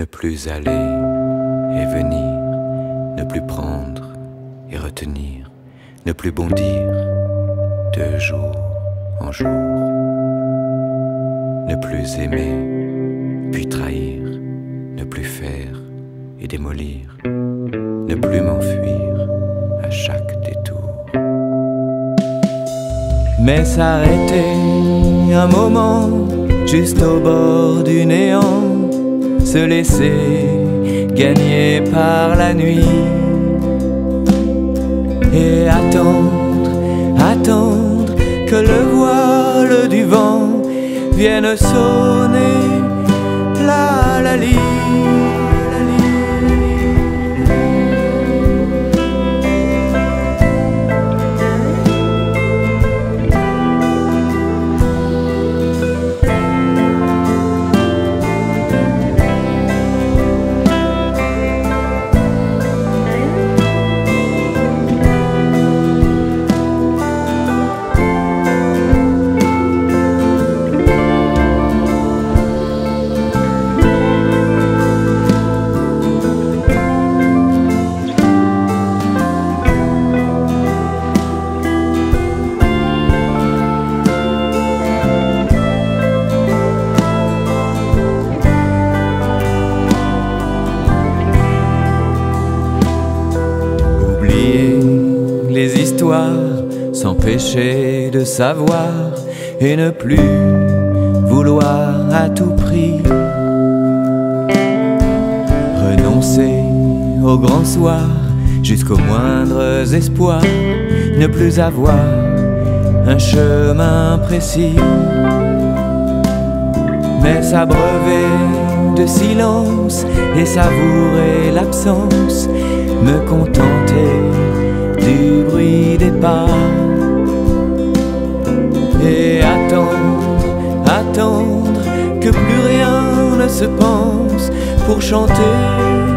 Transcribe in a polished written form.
ne plus aller et venir, ne plus prendre et retenir, ne plus bondir de jour en jour, ne plus aimer puis trahir, ne plus faire et démolir, ne plus m'enfuir à chaque détour. Mais s'arrêter un moment juste au bord du néant, se laisser gagner par la nuit et attendre, attendre que le voile du vent vienne sonner la lie. Les histoires, s'empêcher de savoir et ne plus vouloir à tout prix renoncer au grand soir jusqu'aux moindres espoirs, ne plus avoir un chemin précis, mais s'abreuver de silence et savourer l'absence, me contenter du bruit des pas et attendre, attendre que plus rien ne se pense pour chanter